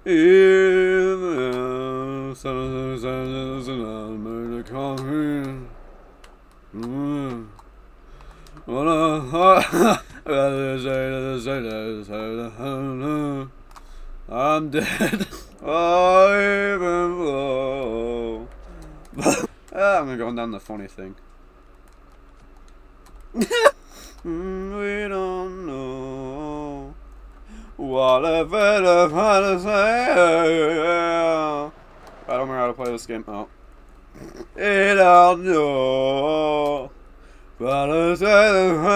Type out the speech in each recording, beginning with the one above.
I'm dead. I'm gonna go down the funny thing. We don't know what if it had to say. I don't remember how to play this game. Oh. I don't know. But I said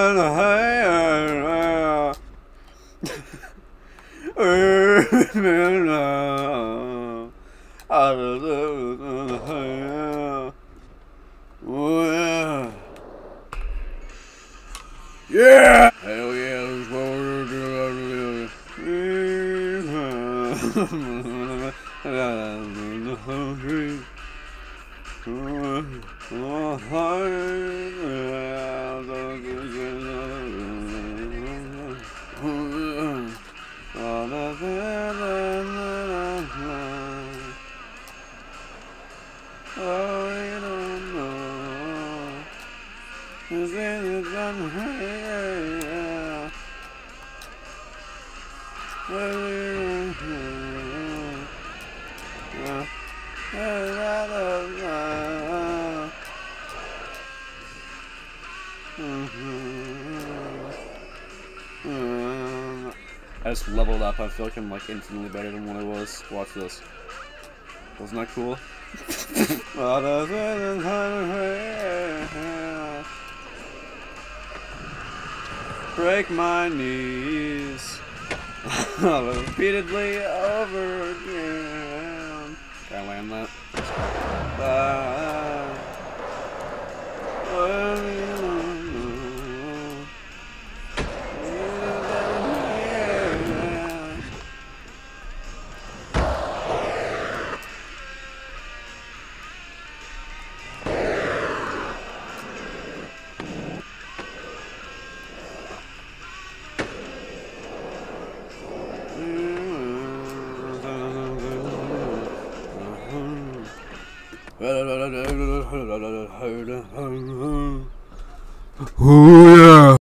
yeah! Hell yeah, that's what we're doing. I just leveled up. I feel like I'm like infinitely better than what I was. Watch this. Wasn't that cool? Break my knees repeatedly over again. Can I land that? Oh yeah.